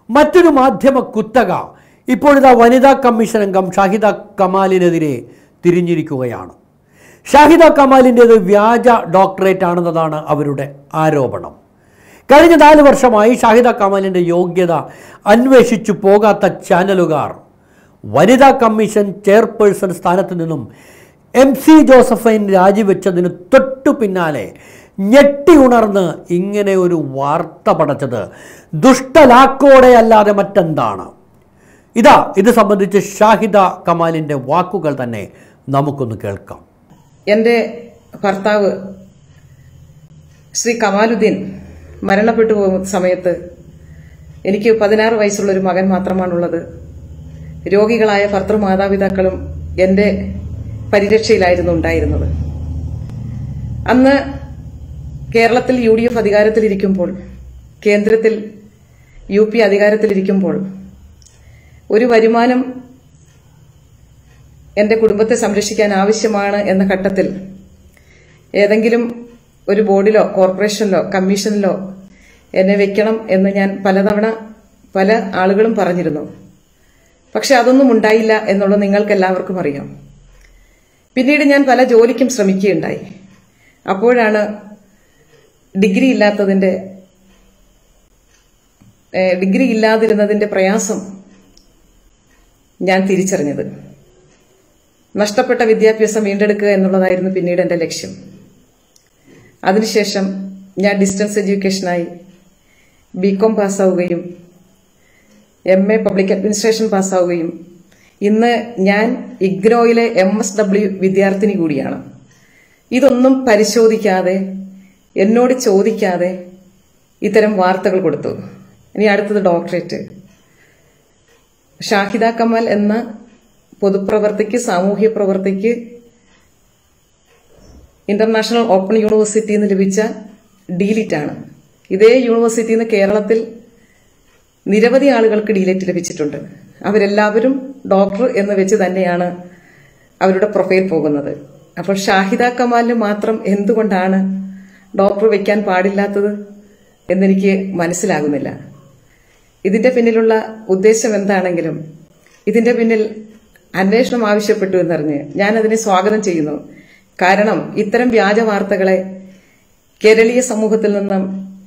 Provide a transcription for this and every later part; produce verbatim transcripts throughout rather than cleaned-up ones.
മറ്റൊരു മാധ്യമ കുത്തക ഇപ്പോഴിതാ വനിതാ കമ്മീഷൻ അംഗം ഷാഹിദ കമാലിനെതിരെ തിരിഞ്ഞിരിക്കുകയാണ്. ഷാഹിദ കമാലിൻ്റേത് വ്യാജ ഡോക്ടറേറ്റ് ആണെന്നതാണ് അവരുടെ ആരോപണം. കഴിഞ്ഞ നാല് വർഷമായി ഷാഹിദ കമാലിൻ്റെ യോഗ്യത അന്വേഷിച്ചു പോകാത്ത ചാനലുകാർ വനിതാ കമ്മീഷൻ ചെയർപേഴ്സൺ സ്ഥാനത്ത് നിന്നും എം സി ജോസഫൈൻ രാജിവെച്ചതിന് തൊട്ടു പിന്നാലെ ഞെട്ടി ഉണർന്ന് ഇങ്ങനെ ഒരു വാർത്ത പടച്ചത് ദുഷ്ടലാക്കോടെ അല്ലാതെ മറ്റെന്താണ്? ഇതാ ഇത് സംബന്ധിച്ച് ഷാഹിദ കമാലിൻ്റെ വാക്കുകൾ തന്നെ നമുക്കൊന്ന് കേൾക്കാം. എൻ്റെ ഭർത്താവ് ശ്രീ കമാലുദ്ദീൻ മരണപ്പെട്ടു പോകുന്ന സമയത്ത് എനിക്ക് പതിനാറ് വയസ്സുള്ളൊരു മകൻ മാത്രമാണുള്ളത്. രോഗികളായ ഭർത്തൃമാതാപിതാക്കളും എൻ്റെ പരിരക്ഷയിലായിരുന്നു ഉണ്ടായിരുന്നത്. അന്ന് കേരളത്തിൽ യു ഡി എഫ് അധികാരത്തിലിരിക്കുമ്പോൾ, കേന്ദ്രത്തിൽ യു പി അധികാരത്തിലിരിക്കുമ്പോൾ ഒരു വരുമാനം എൻ്റെ കുടുംബത്തെ സംരക്ഷിക്കാൻ ആവശ്യമാണ് എന്ന ഘട്ടത്തിൽ ഏതെങ്കിലും ഒരു ബോർഡിലോ കോർപ്പറേഷനിലോ കമ്മീഷനിലോ എന്നെ വെക്കണം എന്ന് ഞാൻ പലതവണ പല ആളുകളും പറഞ്ഞിരുന്നു. പക്ഷെ അതൊന്നും ഉണ്ടായില്ല എന്നുള്ളത് നിങ്ങൾക്കെല്ലാവർക്കും അറിയാം. പിന്നീട് ഞാൻ പല ജോലിക്കും ശ്രമിക്കുകയുണ്ടായി. അപ്പോഴാണ് ഡിഗ്രി ഇല്ലാത്തതിൻ്റെ ഡിഗ്രി ഇല്ലാതിരുന്നതിൻ്റെ പ്രയാസം ഞാൻ തിരിച്ചറിഞ്ഞത്. നഷ്ടപ്പെട്ട വിദ്യാഭ്യാസം വീണ്ടെടുക്കുക എന്നുള്ളതായിരുന്നു പിന്നീട് എൻ്റെ ലക്ഷ്യം. അതിനുശേഷം ഞാൻ ഡിസ്റ്റൻസ് എഡ്യൂക്കേഷനായി ബി കോം പാസ്സാവുകയും എം എ പബ്ലിക് അഡ്മിനിസ്ട്രേഷൻ പാസ്സാവുകയും ഇന്ന് ഞാൻ ഇഗ്നോയിലെ എം എസ് ഡബ്ല്യു വിദ്യാർത്ഥിനി കൂടിയാണ്. ഇതൊന്നും പരിശോധിക്കാതെ എന്നോട് ചോദിക്കാതെ ഇത്തരം വാർത്തകൾ കൊടുത്തു. ഇനി അടുത്തത് ഡോക്ടറേറ്റ്. ഷാഹിദ കമാൽ എന്ന പൊതുപ്രവർത്തിക്ക്, സാമൂഹ്യ പ്രവർത്തിക്ക് ഇന്റർനാഷണൽ ഓപ്പൺ യൂണിവേഴ്സിറ്റിയിൽ നിന്ന് ലഭിച്ച ഡീലിറ്റ് ആണ്. ഇതേ യൂണിവേഴ്സിറ്റിയിൽ നിന്ന് കേരളത്തിൽ നിരവധി ആളുകൾക്ക് ഡീലിറ്റ് ലഭിച്ചിട്ടുണ്ട്. അവരെല്ലാവരും ഡോക്ടർ എന്ന് വെച്ച് തന്നെയാണ് അവരുടെ പ്രൊഫൈൽ പോകുന്നത്. അപ്പോൾ ഷാഹിദ കമാലിന് മാത്രം എന്തുകൊണ്ടാണ് ഡോക്ടർ വെക്കാൻ പാടില്ലാത്തത് എന്നെനിക്ക് മനസ്സിലാകുന്നില്ല. ഇതിന്റെ പിന്നിലുള്ള ഉദ്ദേശം എന്താണെങ്കിലും ഇതിന്റെ പിന്നിൽ അന്വേഷണം ആവശ്യപ്പെട്ടു എന്നറിഞ്ഞ് ഞാനതിനെ സ്വാഗതം ചെയ്യുന്നു. കാരണം ഇത്തരം വ്യാജ വാർത്തകളെ കേരളീയ സമൂഹത്തിൽ നിന്നും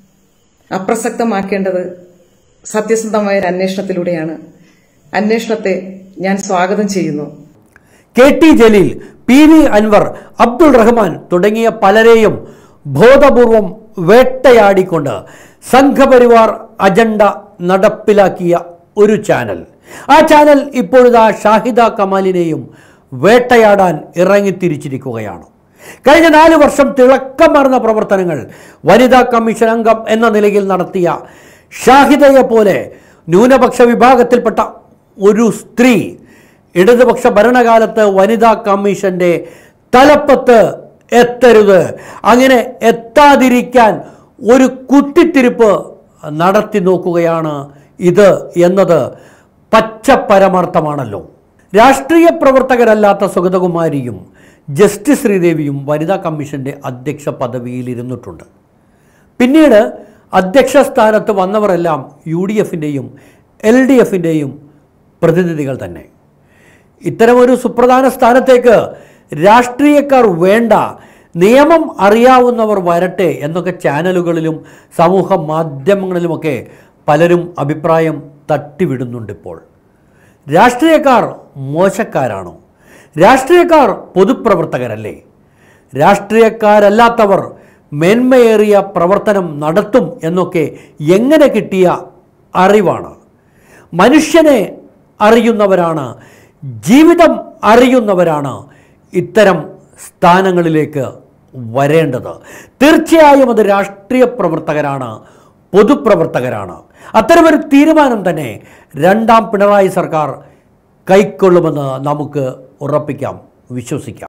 അപ്രസക്തമാക്കേണ്ടത് സത്യസന്ധമായ ഒരു അന്വേഷണത്തിലൂടെയാണ്. അന്വേഷണത്തെ ഞാൻ സ്വാഗതം ചെയ്യുന്നു. K T Jaleel, P V Anvar, Abdul Rahman തുടങ്ങിയ പലരെയും ബോധപൂർവം വേട്ടയാടിക്കൊണ്ട് സംഘപരിവാർ അജണ്ട നടപ്പിലാക്കിയ ഒരു ചാനൽ. ആ ചാനൽ ഇപ്പോഴിതാ ഷാഹിദ കമാലിനെയും വേട്ടയാടാൻ ഇറങ്ങിത്തിരിച്ചിരിക്കുകയാണ്. കഴിഞ്ഞ നാല് വർഷം തിളക്കമാർന്ന പ്രവർത്തനങ്ങൾ വനിതാ കമ്മീഷൻ അംഗം എന്ന നിലയിൽ നടത്തിയ ഷാഹിദയെ പോലെ ന്യൂനപക്ഷ വിഭാഗത്തിൽപ്പെട്ട ഒരു സ്ത്രീ ഇടതുപക്ഷ ഭരണകാലത്ത് വനിതാ കമ്മീഷന്റെ തലപ്പത്ത് എത്തരുത്, അങ്ങനെ എത്താതിരിക്കാൻ ഒരു കുത്തിത്തിരിപ്പ് നടത്തി നോക്കുകയാണ് ഇത് എന്നത് പച്ചപ്പരമാർത്ഥമാണല്ലോ. രാഷ്ട്രീയ പ്രവർത്തകരല്ലാത്ത സുഗതകുമാരിയും ജസ്റ്റിസ് ശ്രീദേവിയും വനിതാ കമ്മീഷന്റെ അധ്യക്ഷ പദവിയിലിരുന്നിട്ടുണ്ട്. പിന്നീട് അധ്യക്ഷ സ്ഥാനത്ത് വന്നവരെല്ലാം യു ഡി എഫിൻ്റെയും എൽ ഡി എഫിൻ്റെയും പ്രതിനിധികൾ തന്നെ. ഇത്തരമൊരു സുപ്രധാന സ്ഥാനത്തേക്ക് രാഷ്ട്രീയക്കാർ വേണ്ട, നിയമം അറിയാവുന്നവർ വരട്ടെ എന്നൊക്കെ ചാനലുകളിലും സമൂഹ മാധ്യമങ്ങളിലുമൊക്കെ പലരും അഭിപ്രായം തട്ടിവിടുന്നുണ്ടിപ്പോൾ. രാഷ്ട്രീയക്കാർ മോശക്കാരാണോ? രാഷ്ട്രീയക്കാർ പൊതുപ്രവർത്തകരല്ലേ? രാഷ്ട്രീയക്കാരല്ലാത്തവർ മേന്മയേറിയ പ്രവർത്തനം നടത്തും എന്നൊക്കെ എങ്ങനെ കിട്ടിയ അറിവാണ്? മനുഷ്യനെ അറിയുന്നവരാണ്, ജീവിതം അറിയുന്നവരാണ് ഇത്തരം സ്ഥാനങ്ങളിലേക്ക് വരേണ്ടത്. തീർച്ചയായും അത് രാഷ്ട്രീയ പ്രവർത്തകരാണ്, പൊതുപ്രവർത്തകരാണ്. അത്തരമൊരു തീരുമാനം തന്നെ രണ്ടാം പിണറായി സർക്കാർ കൈക്കൊള്ളുമെന്ന് നമുക്ക് ഉറപ്പിക്കാം, വിശ്വസിക്കാം.